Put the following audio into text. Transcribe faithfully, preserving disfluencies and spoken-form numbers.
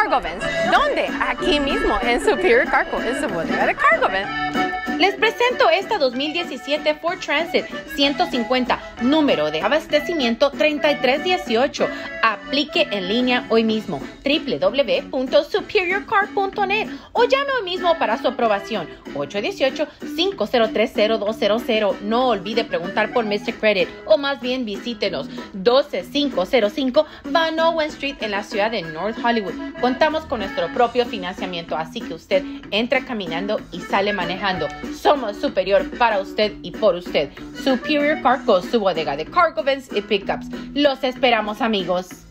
Cargo Vans. ¿Dónde? Aquí mismo, en Superior Cargo, en su bodega de Cargo Vans. Les presento esta dos mil diecisiete Ford Transit ciento cincuenta, número de abastecimiento treinta y tres dieciocho. Aplique en línea hoy mismo, doble u doble u doble u punto superior car punto net, o llame hoy mismo para su aprobación, ocho uno ocho, cinco cero tres, cero dos cero cero. No olvide preguntar por mister Credit, o más bien visítenos doce mil quinientos cinco Van Owen Street en la ciudad de North Hollywood. Contamos con nuestro propio financiamiento, así que usted entra caminando y sale manejando. Somos superior para usted y por usted. Superior Cargo, su bodega de cargo vans y pickups. Los esperamos, amigos.